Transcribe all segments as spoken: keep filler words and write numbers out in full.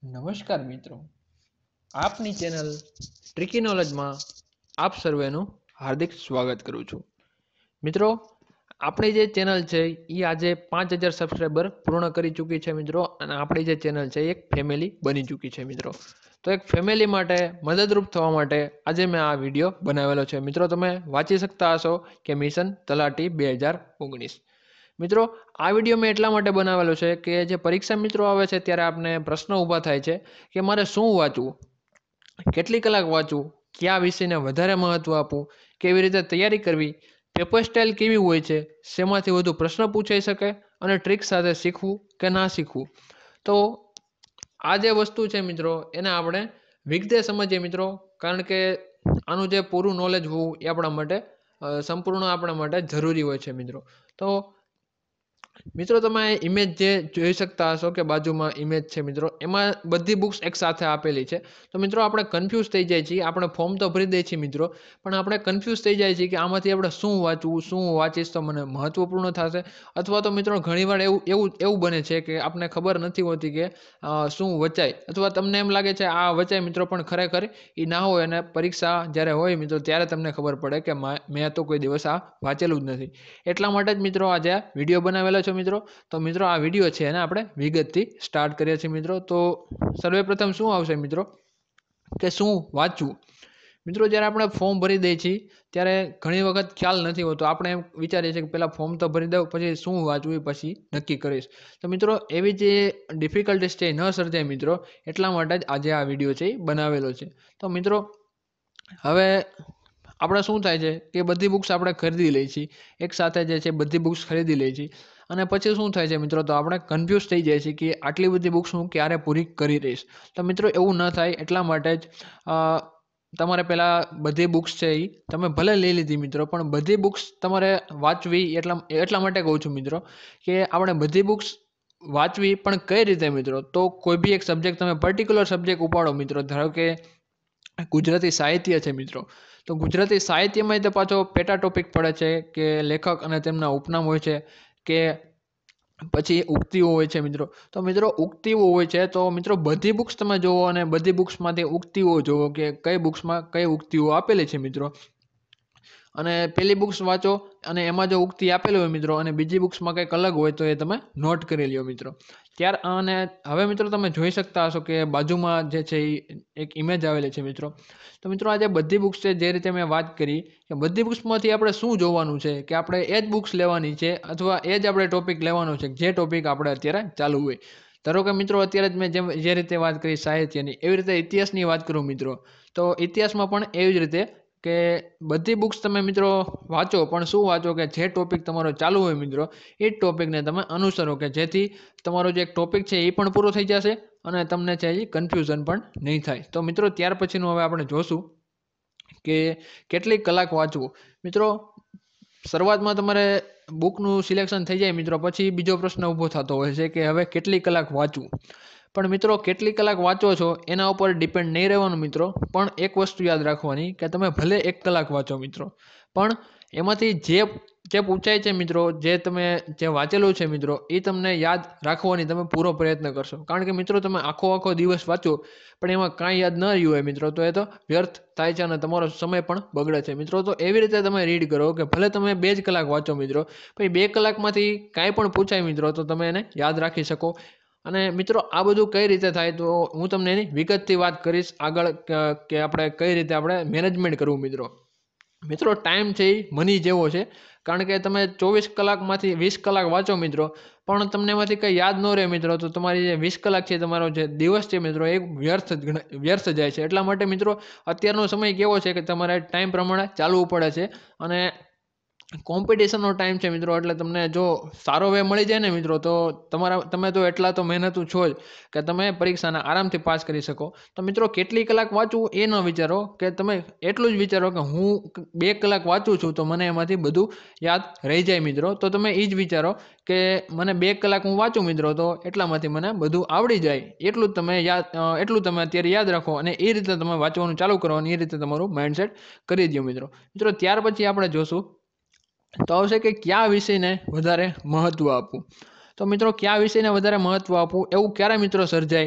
નમસ્કાર મિત્રો, આપની ચેનલ ટ્રિકી નોલેજમાં આપ સર્વેનું હાર્દિક સ્વાગત કરું છું. મિત્રો, આપણી જે ચેનલ છે એ આજે પાંચ હજાર સબસ્ક્રાઈબર પૂર્ણ કરી ચૂકી છે મિત્રો, અને આપણી જે ચેનલ છે એક ફેમિલી બની ચૂકી છે મિત્રો. તો એક ફેમિલી માટે મદદરૂપ થવા માટે આજે મેં આ વિડીયો બનાવેલો છે મિત્રો. તમે વાંચી શકતા હશો કે મિશન તલાટી બે હજાર ઓગણીસ. મિત્રો, આ વિડીયો મેં એટલા માટે બનાવેલો છે કે જે પરીક્ષા મિત્રો આવે છે ત્યારે આપને પ્રશ્નો ઊભા થાય છે કે મારે શું વાંચવું, કેટલી કલાક વાંચવું, કયા વિષયને વધારે મહત્વ આપવું, કેવી રીતે તૈયારી કરવી, પેપર સ્ટાઇલ કેવી હોય છે, શેમાંથી વધુ પ્રશ્ન પૂછાઈ શકે અને ટ્રિક સાથે શીખવું કે ના શીખવું. તો આ જે વસ્તુ છે મિત્રો એને આપણે વિગતે સમજીએ મિત્રો, કારણ કે આનું જે પૂરું નોલેજ હોવું એ આપણા માટે સંપૂર્ણ આપણા માટે જરૂરી હોય છે મિત્રો. તો મિત્રો, તમે ઇમેજ જે જોઈ શકતા હશો કે બાજુમાં ઇમેજ છે મિત્રો, એમાં બધી બુક્સ એક સાથે આપેલી છે. તો મિત્રો, આપણે કન્ફ્યુઝ થઈ જાય છીએ. આપણે ફોર્મ તો ભરી દઈએ છીએ મિત્રો, પણ આપણે કન્ફ્યુઝ થઈ જાય છે કે આમાંથી આપણે શું વાંચવું, શું વાંચીશ તો મને મહત્વપૂર્ણ થશે. અથવા તો મિત્રો ઘણીવાર એવું એવું એવું બને છે કે આપણને ખબર નથી હોતી કે શું વચાય, અથવા તમને એમ લાગે છે આ વચાય મિત્રો, પણ ખરેખર એ ના હોય. અને પરીક્ષા જ્યારે હોય મિત્રો ત્યારે તમને ખબર પડે કે મેં તો કોઈ દિવસ આ વાંચેલું જ નથી. એટલા માટે જ મિત્રો આજે આ વિડીયો બનાવેલો છે મિત્રો. તો મિત્રો, આ વિડીયો છે એને આપણે વિગતથી સ્ટાર્ટ કરીએ છીએ મિત્રો. તો સર્વપ્રથમ શું આવશે મિત્રો કે શું વાંચવું. મિત્રો, જ્યારે આપણે ફોર્મ ભરી દઈએ છીએ ત્યારે ઘણી વખત ખ્યાલ નથી હોતો. આપણે એમ વિચારીએ છીએ કે પહેલાં ફોર્મ તો ભરી દઉં, પછી શું વાંચવું એ પછી નક્કી કરીશ. તો મિત્રો, એવી જે ડિફિકલ્ટીસ છે એ ન સર્જાય મિત્રો, એટલા માટે જ આજે આ વિડીયો છે એ બનાવેલો છે. તો મિત્રો, હવે આપણે શું થાય છે કે બધી બુક્સ આપણે ખરીદી લઈએ છીએ, એક સાથે જે છે બધી બુક્સ ખરીદી લઈએ છીએ, અને પછી શું થાય છે મિત્રો, તો આપણે કન્ફ્યુઝ થઈ જાય છે કે આટલી બધી બુક્સ હું ક્યારે પૂરી કરી રહીશ. તો મિત્રો, એવું ન થાય એટલા માટે જ તમારે પહેલાં બધી બુક્સ છે એ તમે ભલે લઈ લીધી મિત્રો, પણ બધી બુક્સ તમારે વાંચવી. એટલા એટલા માટે કહું છું મિત્રો કે આપણે બધી બુક્સ વાંચવી, પણ કઈ રીતે મિત્રો. તો કોઈ બી એક સબ્જેક્ટ તમે પર્ટિક્યુલર સબ્જેક્ટ ઉપાડો મિત્રો. ધારો કે ગુજરાતી સાહિત્ય છે મિત્રો, તો ગુજરાતી સાહિત્યમાં તો પાછો પેટા ટોપિક પડે છે કે લેખક અને તેમના ઉપનામ હોય છે, કે પછી ઉક્તિઓ હોય છે મિત્રો. તો મિત્રો, ઉક્તિઓ હોય છે તો મિત્રો બધી બુક્સ તમે જુઓ અને બધી બુક્સમાંથી ઉક્તિઓ જુઓ કે કઈ બુક્સમાં કઈ ઉક્તિઓ આપેલી છે મિત્રો. અને પેલી બુક્સ વાંચો અને એમાં જો ઉક્તિ આપેલી હોય મિત્રો, અને બીજી બુક્સમાં કંઈક અલગ હોય તો એ તમે નોટ કરી લ્યો મિત્રો. ત્યાર અને હવે મિત્રો તમે જોઈ શકતા હશો કે બાજુમાં જે છે એ એક ઇમેજ આવેલી છે મિત્રો. તો મિત્રો, આ જે બધી બુક્સ છે, જે રીતે મેં વાત કરી કે બધી બુક્સમાંથી આપણે શું જોવાનું છે કે આપણે એ જ બુક્સ લેવાની છે, અથવા એ જ આપણે ટોપિક લેવાનો છે જે ટોપિક આપણે અત્યારે ચાલુ હોય. ધારો કે મિત્રો, અત્યારે જ મેં જેમ જે રીતે વાત કરી સાહિત્યની, એવી રીતે ઇતિહાસની વાત કરું મિત્રો, તો ઇતિહાસમાં પણ એવી જ રીતે કે બધી બુક્સ તમે મિત્રો વાંચો, પણ શું વાંચો કે જે ટોપિક તમારો ચાલુ હોય મિત્રો, એ જ ટોપિકને તમે અનુસરો, કે જેથી તમારો જે એક ટોપિક છે એ પણ પૂરો થઈ જશે અને તમને છે એ કન્ફ્યુઝન પણ નહીં થાય. તો મિત્રો, ત્યાર પછીનું હવે આપણે જોશું કે કેટલી કલાક વાંચવું. મિત્રો, શરૂઆતમાં તમારે બુકનું સિલેક્શન થઈ જાય મિત્રો, પછી બીજો પ્રશ્ન ઊભો થતો હોય છે કે હવે કેટલી કલાક વાંચવું. પણ મિત્રો, કેટલી કલાક વાંચો છો એના ઉપર ડિપેન્ડ નહીં રહેવાનું મિત્રો, પણ એક વસ્તુ યાદ રાખવાની કે તમે ભલે એક કલાક વાંચો મિત્રો, પણ એમાંથી જે જે પૂછાય છે મિત્રો, જે તમે જે વાંચેલું છે મિત્રો, એ તમને યાદ રાખવાની તમે પૂરો પ્રયત્ન કરશો. કારણ કે મિત્રો, તમે આખો આખો દિવસ વાંચો પણ એમાં કાંઈ યાદ ન રહ્યું હોય મિત્રો, તો એ તો વ્યર્થ થાય છે અને તમારો સમય પણ બગડે છે મિત્રો. તો એવી રીતે તમે રીડ કરો કે ભલે તમે બે જ કલાક વાંચો મિત્રો, પછી બે કલાકમાંથી કાંઈ પણ પૂછાય મિત્રો તો તમે એને યાદ રાખી શકો. અને મિત્રો, આ બધું કઈ રીતે થાય તો હું તમને એની વિગતથી વાત કરીશ આગળ, કે આપણે કઈ રીતે આપણે મેનેજમેન્ટ કરવું મિત્રો. મિત્રો, ટાઈમ છે એ મની જેવો છે. કારણ કે તમે ચોવીસ કલાકમાંથી વીસ કલાક વાંચો મિત્રો, પણ તમને એમાંથી કંઈ યાદ ન રહે મિત્રો, તો તમારી જે વીસ કલાક છે, તમારો જે દિવસ છે મિત્રો, એ વ્યર્થ વ્યર્થ જાય છે. એટલા માટે મિત્રો, અત્યારનો સમય કેવો છે કે તમારે ટાઈમ પ્રમાણે ચાલવું પડે છે, અને કોમ્પિટિશનનો ટાઈમ છે મિત્રો. એટલે તમને જો સારો વે મળી જાય ને મિત્રો, તો તમારા તમે તો એટલા તો મહેનતું છો જ કે તમે પરીક્ષાને આરામથી પાસ કરી શકો. તો મિત્રો, કેટલી કલાક વાંચવું એ ન વિચારો, કે તમે એટલું જ વિચારો કે હું બે કલાક વાંચું છું તો મને એમાંથી બધું યાદ રહી જાય મિત્રો. તો તમે એ જ વિચારો કે મને બે કલાક હું વાંચું મિત્રો, તો એટલામાંથી મને બધું આવડી જાય. એટલું જ તમે યાદ એટલું તમે અત્યારે યાદ રાખો, અને એ રીતે તમે વાંચવાનું ચાલુ કરો, અને એ રીતે તમારું માઇન્ડસેટ કરી દો મિત્રો. મિત્રો, ત્યાર પછી આપણે જોશું તો આવશે કે કયા વિષયને વધારે મહત્ત્વ આપવું. તો મિત્રો, કયા વિષયને વધારે મહત્ત્વ આપવું એવું ક્યારે મિત્રો સર્જાય,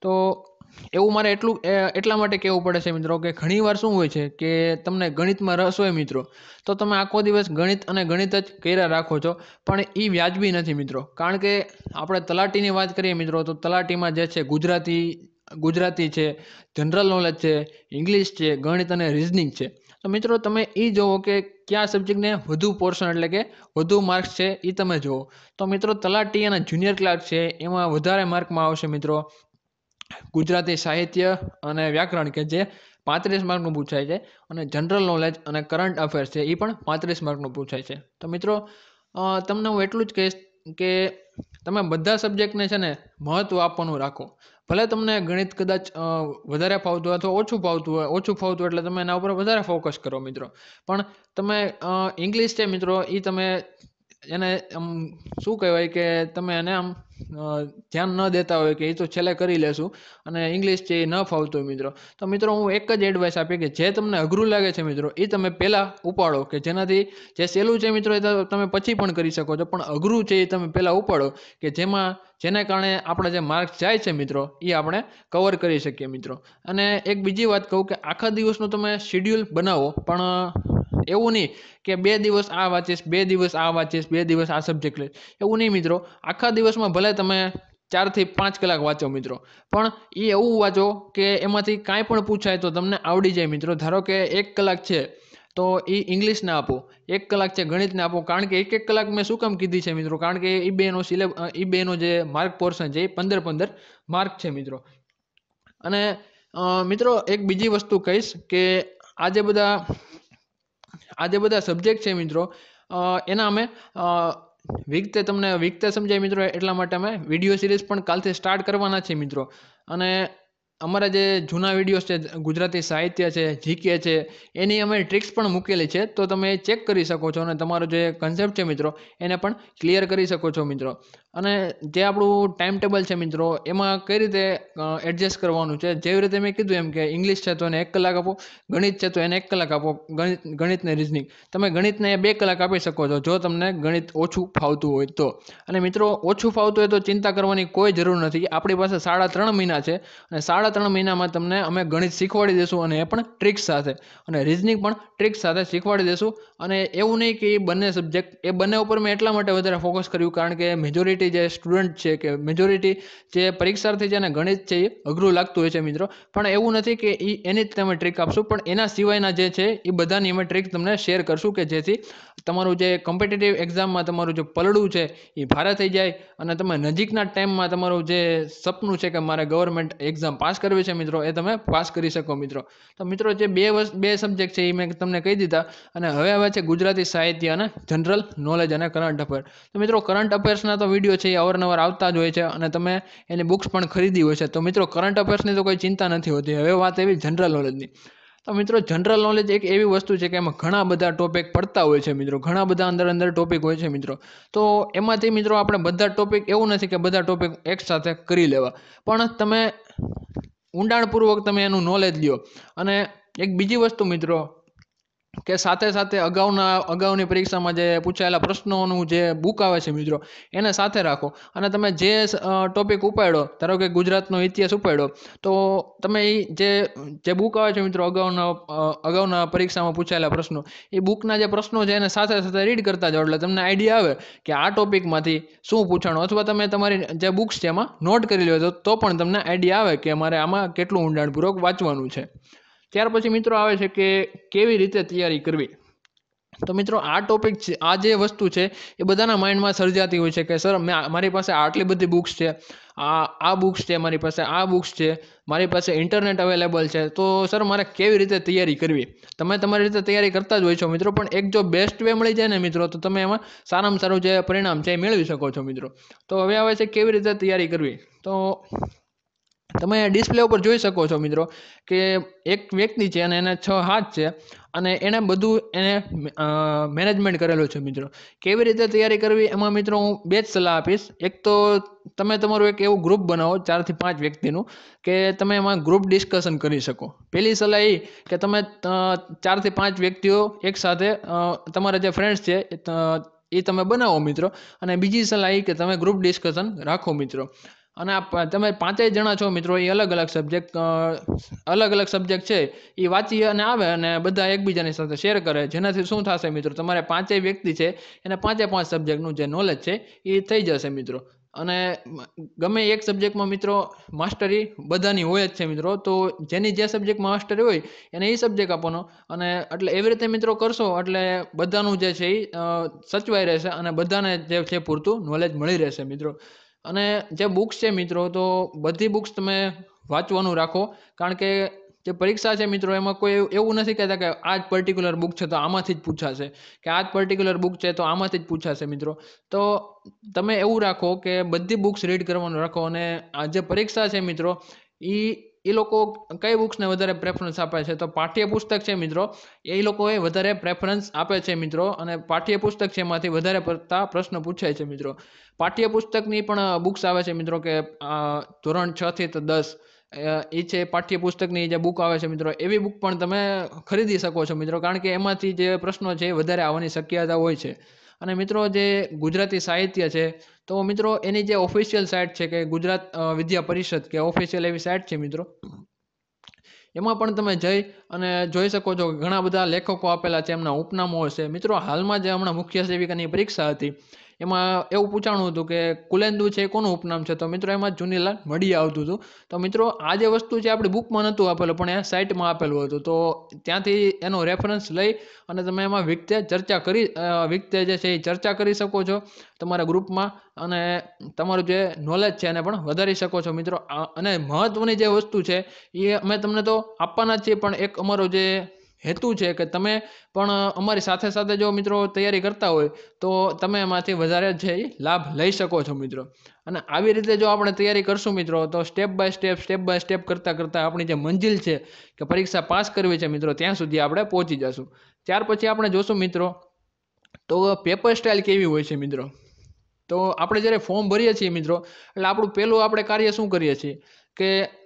તો એવું મારે એટલું એટલા માટે કહેવું પડે છે મિત્રો કે ઘણીવાર શું હોય છે કે તમને ગણિતમાં રસ હોય મિત્રો, તો તમે આખો દિવસ ગણિત અને ગણિત જ કર્યા રાખો છો, પણ એ વ્યાજબી નથી મિત્રો. કારણ કે આપણે તલાટીની વાત કરીએ મિત્રો, તો તલાટીમાં જે છે ગુજરાતી ગુજરાતી છે, જનરલ નોલેજ છે, ઇંગ્લિશ છે, ગણિત અને રિઝનિંગ છે. તો મિત્રો તમે એ જોવો કે કયા સબ્જેક્ટને વધુ પોર્શન એટલે કે વધુ માર્ક્સ છે એ તમે જુઓ. તો મિત્રો તલાટી અને જુનિયર ક્લાર્ક છે એમાં વધારે માર્કમાં આવશે મિત્રો ગુજરાતી સાહિત્ય અને વ્યાકરણ, કે જે પાંત્રીસ માર્કનું પૂછાય છે, અને જનરલ નોલેજ અને કરંટ અફેર્સ છે એ પણ પાંત્રીસ માર્કનું પૂછાય છે. તો મિત્રો તમને હું એટલું જ કહીશ કે તમે બધા સબ્જેક્ટને છે ને મહત્ત્વ આપવાનું રાખો. ભલે તમને ગણિત કદાચ વધારે ફાવતું હોય અથવા ઓછું ફાવતું હોય, ઓછું ફાવતું એટલે તમે એના ઉપર વધારે ફોકસ કરો મિત્રો. પણ તમે ઇંગ્લિશ છે મિત્રો, એ તમે એને આમ શું કહેવાય કે તમે એને આમ ધ્યાન ન દેતા હોય કે એ તો છેલ્લે કરી લેશું, અને ઇંગ્લિશ છે એ ન ફાવતું હોય મિત્રો, તો મિત્રો હું એક જ એડવાઇસ આપી કે જે તમને અઘરું લાગે છે મિત્રો એ તમે પહેલાં ઉપાડો, કે જેનાથી જે સહેલું છે મિત્રો એ તમે પછી પણ કરી શકો છો, પણ અઘરું છે એ તમે પહેલાં ઉપાડો કે જેમાં જેને કારણે આપણા જે માર્ક્સ જાય છે મિત્રો એ આપણે કવર કરી શકીએ મિત્રો. અને એક બીજી વાત કહું કે આખા દિવસનું તમે શિડ્યુલ બનાવો, પણ એવું નહીં કે બે દિવસ આ વાંચીશ, બે દિવસ આ વાંચીશ, બે દિવસ આ સબ્જેક્ટ લઈશ, એવું નહીં મિત્રો. આખા દિવસમાં ભલે તમે ચારથી પાંચ કલાક વાંચો મિત્રો, પણ એ એવું વાંચો કે એમાંથી કાંઈ પણ પૂછાય તો તમને આવડી જાય મિત્રો. ધારો કે એક કલાક છે તો એ ઇંગ્લિશને આપો, એક કલાક છે ગણિતને આપો. કારણ કે એક એક કલાક મેં શું કામ કીધી છે મિત્રો, કારણ કે એ બેનો સિલેબ એ બેનો જે માર્ક પોર્શન છે એ પંદર પંદર માર્ક છે મિત્રો. અને મિત્રો એક બીજી વસ્તુ કહીશ કે આ જે બધા આ જે બધા સબ્જેક્ટ છે મિત્રો એના અમે વિગતે તમને વિગતે સમજાય મિત્રો, એટલા માટે અમે વિડીયો સિરીઝ પણ કાલથી સ્ટાર્ટ કરવાના છીએ મિત્રો. અને અમારા જે જૂના વિડીયોઝ છે, ગુજરાતી સાહિત્ય છે, જીકે છે, એની અમે ટ્રિક્સ પણ મૂકેલી છે, તો તમે ચેક કરી શકો છો અને તમારો જે કન્સેપ્ટ છે મિત્રો એને પણ ક્લિયર કરી શકો છો મિત્રો. અને જે આપણું ટાઈમ ટેબલ છે મિત્રો એમાં કઈ રીતે એડજસ્ટ કરવાનું છે, જેવી રીતે મેં કીધું એમ કે ઇંગ્લિશ છે તો એને એક કલાક આપો, ગણિત છે તો એને એક કલાક આપો, ગણિત ગણિતને રિઝનિંગ તમે ગણિતને બે કલાક આપી શકો છો જો તમને ગણિત ઓછું ફાવતું હોય તો. અને મિત્રો ઓછું ફાવતું હોય તો ચિંતા કરવાની કોઈ જરૂર નથી. આપણી પાસે સાડા ત્રણ મહિના છે, અને સાડા ત્રણ મહિનામાં તમને અમે ગણિત શીખવાડી દઈશું, અને એ પણ ટ્રિક્સ સાથે, અને રિઝનિંગ પણ ટ્રિક્સ સાથે શીખવાડી દઈશું. અને એવું નહીં કે એ બંને સબ્જેક્ટ એ બંને ઉપર મેં એટલા માટે વધારે ફોકસ કર્યું કારણ કે મેજોરિટી જે સ્ટુડન્ટ છે કે મેજોરિટી જે પરીક્ષાર્થી છે એને ગણિત છે એ અઘરું લાગતું હોય છે મિત્રો. પણ એવું નથી કે એ એની જ તમે ટ્રીક આપશું, પણ એના સિવાયના જે છે એ બધાની અમે ટ્રીક તમને શેર કરશું કે જેથી તમારું જે કોમ્પિટિટિવ એક્ઝામમાં તમારું જે પલડું છે એ ભારે થઈ જાય, અને તમે નજીકના ટાઈમમાં તમારું જે સપનું છે કે મારે ગવર્મેન્ટ એક્ઝામ પાસ કરવી છે મિત્રો એ તમે પાસ કરી શકો મિત્રો. તો મિત્રો જે બે વર્ષ બે સબ્જેક્ટ છે એ મેં તમને કહી દીધા, અને હવે હવે છે ગુજરાતી સાહિત્ય અને જનરલ નોલેજ અને કરંટ અફેર. તો મિત્રો કરંટ અફેર્સના તો વિડીયો છે એ અવારનવાર આવતા જ હોય છે, અને તમે એની બુક્સ પણ ખરીદી હોય છે. તો મિત્રો કરંટ અફેર્સની તો કોઈ ચિંતા નથી હોતી. હવે વાત એવી જનરલ નોલેજની. તો મિત્રો જનરલ નોલેજ એક એવી વસ્તુ છે કે એમાં ઘણા બધા ટોપિક પડતા હોય છે મિત્રો, ઘણા બધા અંદર અંદર ટોપિક હોય છે મિત્રો. તો એમાંથી મિત્રો આપણે બધા ટોપિક એવું નથી કે બધા ટોપિક એક સાથે કરી લેવા, પણ તમે ઊંડાણપૂર્વક તમે એનું નોલેજ લ્યો. અને એક બીજી વસ્તુ મિત્રો કે સાથે સાથે અગાઉના અગાઉની પરીક્ષામાં જે પૂછાયેલા પ્રશ્નોનું જે બુક આવે છે મિત્રો એને સાથે રાખો. અને તમે જે ટોપિક ઉપાડ્યો, ધારો કે ગુજરાતનો ઇતિહાસ ઉપાડ્યો, તો તમે એ જે જે બુક આવે છે મિત્રો અગાઉના અગાઉના પરીક્ષામાં પૂછાયેલા પ્રશ્નો, એ બુકના જે પ્રશ્નો છે એને સાથે સાથે રીડ કરતા જાઓ, એટલે તમને આઈડિયા આવે કે આ ટોપિકમાંથી શું પૂછાણું. અથવા તમે તમારી જે બુક્સ છે એમાં નોટ કરી લો તો તો પણ તમને આઈડિયા આવે કે મારે આમાં કેટલું ઊંડાણપૂર્વક વાંચવાનું છે. ત્યાર પછી મિત્રો આવે છે કે કેવી રીતે તૈયારી કરવી. તો મિત્રો આ ટોપિક છે, આ જે વસ્તુ છે એ બધાના માઇન્ડમાં સર્જાતી હોય છે કે સર મેં મારી પાસે આટલી બધી બુક્સ છે, આ આ બુક્સ છે, મારી પાસે આ બુક્સ છે, મારી પાસે ઇન્ટરનેટ અવેલેબલ છે, તો સર મારે કેવી રીતે તૈયારી કરવી. તમે તમારી રીતે તૈયારી કરતા જ હોય છો મિત્રો, પણ એક જો બેસ્ટ વે મળી જાય ને મિત્રો તો તમે એમાં સારામાં સારું જે પરિણામ છે એ મેળવી શકો છો મિત્રો. તો હવે આવે છે કેવી રીતે તૈયારી કરવી. તો તમે ડિસ્પ્લે ઉપર જોઈ શકો છો મિત્રો કે એક વ્યક્તિ છે અને એને છ હાથ છે, અને એણે બધું એને મેનેજમેન્ટ કરેલું છે મિત્રો. કેવી રીતે તૈયારી કરવી એમાં મિત્રો હું બે જ સલાહ આપીશ. એક તો તમે તમારું એક એવું ગ્રુપ બનાવો ચારથી પાંચ વ્યક્તિનું કે તમે એમાં ગ્રુપ ડિસ્કશન કરી શકો. પહેલી સલાહ એ કે તમે ચારથી પાંચ વ્યક્તિઓ એકસાથે તમારા જે ફ્રેન્ડ્સ છે એ તમે બનાવો મિત્રો. અને બીજી સલાહ એ કે તમે ગ્રુપ ડિસ્કશન રાખો મિત્રો. અને આ તમે પાંચેય જણા છો મિત્રો એ અલગ અલગ સબ્જેક્ટ અલગ અલગ સબ્જેક્ટ છે એ વાંચી અને આવે અને બધા એકબીજાની સાથે શેર કરે, જેનાથી શું થશે મિત્રો, તમારે પાંચેય વ્યક્તિ છે એને પાંચે પાંચ સબ્જેક્ટનું જે નોલેજ છે એ થઈ જશે મિત્રો. અને ગમે એક સબ્જેક્ટમાં મિત્રો માસ્ટરી બધાની હોય જ છે મિત્રો, તો જેની જે સબ્જેક્ટમાં માસ્ટરી હોય એને એ સબ્જેક્ટ આપવાનો. અને એટલે એવી રીતે મિત્રો કરશો એટલે બધાનું જે છે એ સચવાઈ રહેશે અને બધાને જે છે પૂરતું નોલેજ મળી રહેશે મિત્રો. અને જે બુક્સ છે મિત્રો, તો બધી બુક્સ તમે વાંચવાનું રાખો, કારણ કે જે પરીક્ષા છે મિત્રો એમાં કોઈ એવું નથી કહેતા કે આ જ પર્ટિક્યુલર બુક છે તો આમાંથી જ પૂછાશે, કે આ જ પર્ટિક્યુલર બુક છે તો આમાંથી જ પૂછાશે મિત્રો. તો તમે એવું રાખો કે બધી બુક્સ રીડ કરવાનું રાખો. અને આ જે પરીક્ષા છે મિત્રો એ એ લોકો કઈ બુક્સને વધારે પ્રેફરન્સ આપે છે, તો પાઠ્યપુસ્તક છે મિત્રો એ લોકોએ વધારે પ્રેફરન્સ આપે છે મિત્રો. અને પાઠ્યપુસ્તક છે એમાંથી વધારે પડતા પ્રશ્ન પૂછાય છે મિત્રો. પાઠ્યપુસ્તકની પણ બુક્સ આવે છે મિત્રો, કે ધોરણ છ થી તો દસ એ છે પાઠ્યપુસ્તકની જે બુક આવે છે મિત્રો, એવી બુક પણ તમે ખરીદી શકો છો મિત્રો, કારણ કે એમાંથી જે પ્રશ્નો છે એ વધારે આવવાની શક્યતા હોય છે. અને મિત્રો જે ગુજરાતી સાહિત્ય છે, તો મિત્રો એની જે ઓફિશિયલ સાઇટ છે કે ગુજરાત વિદ્યા પરિષદ કે ઓફિશિયલ એવી સાઇટ છે મિત્રો, એમાં પણ તમે જઈ અને જોઈ શકો છો ઘણા બધા લેખકો આપેલા છે, એમના ઉપનામો હશે મિત્રો. હાલમાં જે હમણાં મુખ્ય સેવિકાની પરીક્ષા હતી એમાં એવું પૂછાણું હતું કે કુલેન્દુ છે કોનું ઉપનામ છે, તો મિત્રો એમાં ચુનીલાલ મઢી આવતું હતું. તો મિત્રો આ જે વસ્તુ છે આપણી બુકમાં નહોતું આપેલું પણ એ સાઇટમાં આપેલું હતું, તો ત્યાંથી એનો રેફરન્સ લઈ અને તમે એમાં વિગતે ચર્ચા કરી વિગતે જે છે એ ચર્ચા કરી શકો છો તમારા ગ્રુપમાં, અને તમારું જે નોલેજ છે એને પણ વધારી શકો છો મિત્રો. અને મહત્વની જે વસ્તુ છે એ અમે તમને તો આપવાના જ છીએ, પણ એક અમારો જે હેતુ છે કે તમે પણ અમારી સાથે સાથે જો મિત્રો તૈયારી કરતા હોય તો તમે એમાંથી વધારે છે એ લાભ લઈ શકો છો મિત્રો. અને આવી રીતે જો આપણે તૈયારી કરશું મિત્રો, તો step by step step by step કરતાં કરતાં આપણી જે મંજિલ છે કે પરીક્ષા પાસ કરવી છે મિત્રો, ત્યાં સુધી આપણે પહોંચી જશું. ત્યાર પછી આપણે જોશું મિત્રો તો પેપર સ્ટાઇલ કેવી હોય છે મિત્રો. તો આપણે જ્યારે ફોર્મ ભરીએ છીએ મિત્રો, એટલે આપણું પહેલું આપણે કાર્ય શું કરીએ છીએ કે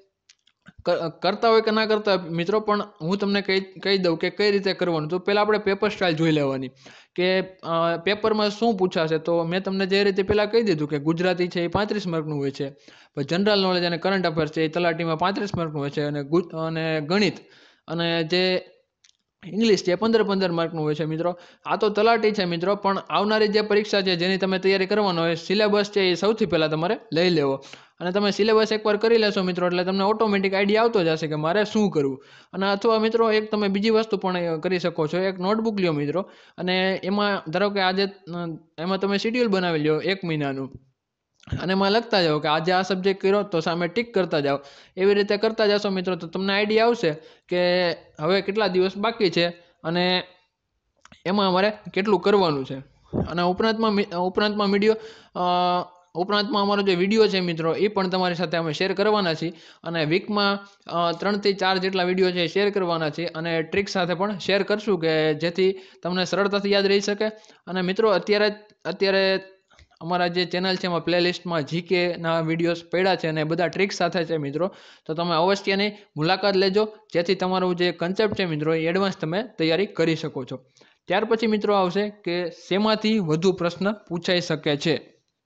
કરતા હોય કે ના કરતા હોય મિત્રો, પણ હું તમને કહી કહી દઉં કે કઈ રીતે કરવાનું. તો પહેલાં આપણે પેપર સ્ટાઇલ જોઈ લેવાની કે પેપરમાં શું પૂછાશે. તો મેં તમને જે રીતે પહેલાં કહી દીધું કે ગુજરાતી છે એ પાંત્રીસ માર્કનું હોય છે, પછી જનરલ નોલેજ અને કરંટ અફેર્સ છે એ તલાટીમાં પાંત્રીસ માર્કનું હોય છે, અને અને ગણિત અને જે ઇંગ્લિશ છે પંદર પંદર માર્કનું હોય છે મિત્રો. આ તો તલાટી છે મિત્રો, પણ આવનારી જે પરીક્ષા છે જેની તમે તૈયારી કરવાનો હોય, સિલેબસ છે એ સૌથી પહેલાં તમારે લઈ લેવો. અને તમે સિલેબસ એકવાર કરી લેશો મિત્રો એટલે તમને ઓટોમેટિક આઈડિયા આવતો જશે કે મારે શું કરવું. અને અથવા મિત્રો એક તમે બીજી વસ્તુ પણ કરી શકો છો, એક નોટબુક લ્યો મિત્રો, અને એમાં ધારો કે આજે એમાં તમે શિડ્યુલ બનાવી લ્યો એક મહિનાનું, અને એમાં લખતા જાઓ કે આજે આ સબ્જેક્ટ કર્યો તો સામે ટીક કરતા જાઓ. એવી રીતે કરતા જશો મિત્રો તો તમને આઈડિયા આવશે કે હવે કેટલા દિવસ બાકી છે અને એમાં અમારે કેટલું કરવાનું છે. અને ઉપરાંતમાં ઉપરાંતમાં વિડીયો ઉપરાંતમાં અમારો જે વિડીયો છે મિત્રો એ પણ તમારી સાથે અમે શેર કરવાના છીએ, અને વીકમાં ત્રણથી ચાર જેટલા વિડીયો છે શેર કરવાના છીએ, અને ટ્રિક સાથે પણ શેર કરશું કે જેથી તમને સરળતાથી યાદ રહી શકે. અને મિત્રો અત્યારે અત્યારે અમારા જે ચેનલ છે એમાં પ્લેલિસ્ટમાં જીકેના વિડીયોઝ પડ્યા છે અને બધા ટ્રિક્સ સાથે છે મિત્રો, તો તમે અવશ્યની મુલાકાત લેજો, જેથી તમારું જે કન્સેપ્ટ છે મિત્રો એ એડવાન્સ તમે તૈયારી કરી શકો છો. ત્યાર પછી મિત્રો આવશે કે શેમાંથી વધુ પ્રશ્ન પૂછાઈ શકે છે.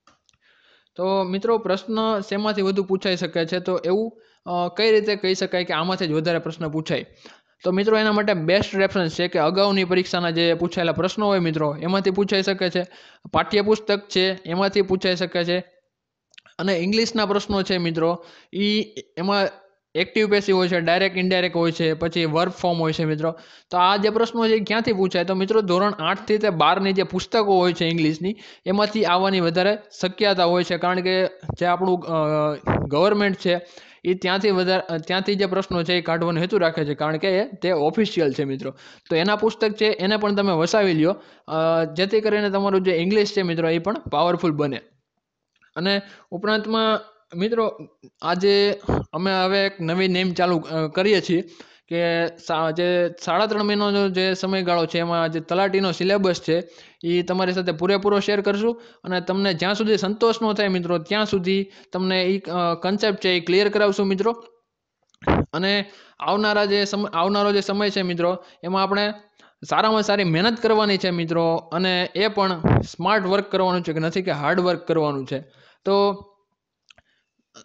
તો મિત્રો પ્રશ્ન શેમાંથી વધુ પૂછાઈ શકે છે, તો એવું કઈ રીતે કહી શકાય કે આમાંથી જ વધારે પ્રશ્ન પૂછાય. તો મિત્રો એના માટે બેસ્ટ રેફરન્સ છે કે અગાઉની પરીક્ષાના જે પૂછાયેલા પ્રશ્નો હોય મિત્રો એમાંથી પૂછાઈ શકે છે, પાઠ્યપુસ્તક છે એમાંથી પૂછાઈ શકે છે, અને ઇંગ્લિશના પ્રશ્નો છે મિત્રો એ એમાં એક્ટિવ પેસિવ હોય છે, ડાયરેક્ટ ઇનડાયરેક્ટ હોય છે, પછી વર્બ ફોર્મ હોય છે મિત્રો. તો આ જે પ્રશ્નો છે એ ક્યાંથી પૂછાય, તો મિત્રો ધોરણ આઠથી તે બારની જે પુસ્તકો હોય છે ઇંગ્લિશની એમાંથી આવવાની વધારે શક્યતા હોય છે, કારણ કે જે આપણું ગવર્મેન્ટ છે એ ત્યાંથી વધારે ત્યાંથી જે પ્રશ્નો છે એ કાઢવાનો હેતુ રાખે છે, કારણ કે તે ઓફિશિયલ છે મિત્રો. તો એના પુસ્તક છે એને પણ તમે વસાવી લ્યો, જેથી કરીને તમારું જે ઇંગ્લિશ છે મિત્રો એ પણ પાવરફુલ બને. અને ઉપરાંતમાં મિત્રો આજે અમે હવે એક નવી નેમ ચાલુ કરીએ છીએ કે જે સાડા ત્રણ મહિનાનો જે સમયગાળો છે એમાં જે તલાટીનો સિલેબસ છે એ તમારી સાથે પૂરેપૂરો શેર કરશું, અને તમને જ્યાં સુધી સંતોષ ન થાય મિત્રો ત્યાં સુધી તમને એ કન્સેપ્ટ છે એ ક્લિયર કરાવશું મિત્રો. અને આવનારા જે સમય આવનારો જે સમય છે મિત્રો એમાં આપણે સારામાં સારી મહેનત કરવાની છે મિત્રો, અને એ પણ સ્માર્ટ વર્ક કરવાનું છે, કે નથી કે હાર્ડ વર્ક કરવાનું છે. તો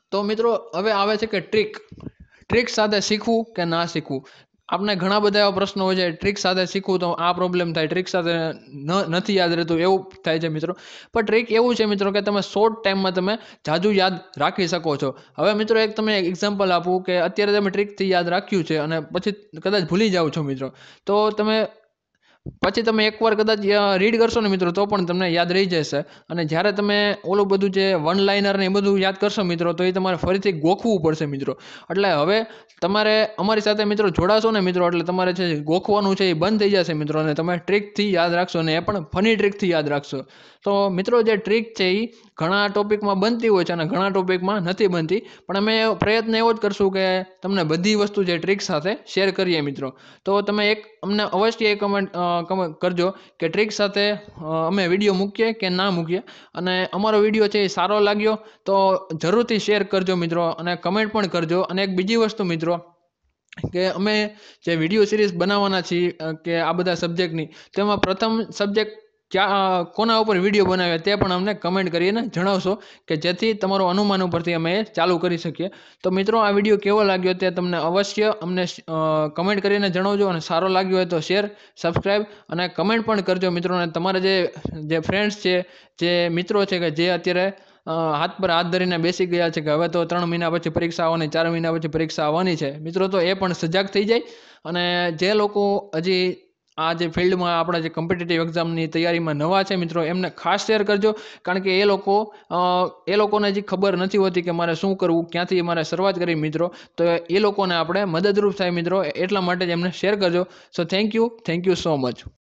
તો મિત્રો હવે આવે છે કે ટ્રીક ટ્રીક સાથે શીખવું કે ના શીખવું. આપણે ઘણા બધા એવા પ્રશ્નો હોય છે, ટ્રીક સાથે શીખવું તો આ પ્રોબ્લેમ થાય, ટ્રીક સાથે ન નથી યાદ રહેતું એવું થાય છે મિત્રો. પણ ટ્રીક એવું છે મિત્રો કે તમે શોર્ટ ટાઈમમાં તમે જાજુ યાદ રાખી શકો છો. હવે મિત્રો એક તમે એક્ઝામ્પલ આપું કે અત્યારે તમે ટ્રીકથી યાદ રાખ્યું છે અને પછી કદાચ ભૂલી જાઓ છો મિત્રો, તો તમે પછી તમે એકવાર કદાચ રીડ કરશો ને મિત્રો તો પણ તમને યાદ રહી જશે. અને જ્યારે તમે ઓલું બધું જે વન લાઇનર ને એ બધું યાદ કરશો મિત્રો તો એ તમારે ફરીથી ગોખવું પડશે મિત્રો. એટલે હવે તમારે અમારી સાથે મિત્રો જોડાશો ને મિત્રો એટલે તમારે છે ગોખવાનું છે એ બંધ થઈ જશે મિત્રો, અને તમે ટ્રીકથી યાદ રાખશો અને એ પણ ફની ટ્રીકથી યાદ રાખશો. તો મિત્રો જે ટ્રીક છે એ ઘણા ટોપિકમાં બનતી હોય છે અને ઘણા ટોપિકમાં નથી બનતી, પણ અમે પ્રયત્ન એવો જ કરશું કે તમને બધી વસ્તુ જે ટ્રીક સાથે શેર કરીએ મિત્રો. તો તમે એક અમને અવશ્ય એક કમેન્ટ કમેન્ટ કરજો કે ટ્રીક સાથે અમે વિડીયો મૂકીએ કે ના મૂકીએ. અને અમારો વિડીયો છે એ સારો લાગ્યો તો જરૂરથી શેર કરજો મિત્રો, અને કમેન્ટ પણ કરજો. અને એક બીજી વસ્તુ મિત્રો કે અમે જે વિડીયો સિરીઝ બનાવવાના છીએ કે આ બધા સબ્જેક્ટની, તેમાં પ્રથમ સબ્જેક્ટ ક્યાં કોના ઉપર વિડીયો બનાવ્યા તે પણ અમને કમેન્ટ કરીને જણાવશો કે જેથી તમારો અનુમાન ઉપરથી અમે એ ચાલુ કરી શકીએ. તો મિત્રો આ વિડીયો કેવો લાગ્યો તે તમને અવશ્ય અમને કમેન્ટ કરીને જણાવજો, અને સારો લાગ્યો હોય તો શેર, સબસ્ક્રાઈબ અને કમેન્ટ પણ કરજો મિત્રો. અને તમારા જે જે ફ્રેન્ડ્સ છે, જે મિત્રો છે કે જે અત્યારે હાથ પર હાથ ધરીને બેસી ગયા છે કે હવે તો ત્રણ મહિના પછી પરીક્ષા આવવાની, ચાર મહિના પછી પરીક્ષા આવવાની છે મિત્રો, તો એ પણ સજાગ થઈ જાય. અને જે લોકો હજી આ જે ફિલ્ડમાં આપણા જે કોમ્પિટિટિવ એક્ઝામની તૈયારીમાં નવા છે મિત્રો, એમને ખાસ શેર કરજો. કારણ કે એ લોકો એ લોકોને હજી ખબર નથી હોતી કે મારે શું કરવું, ક્યાંથી મારે શરૂઆત કરવી મિત્રો. તો એ લોકોને આપણે મદદરૂપ થાય મિત્રો, એટલા માટે જ એમને શેર કરજો. So thank you thank you so much.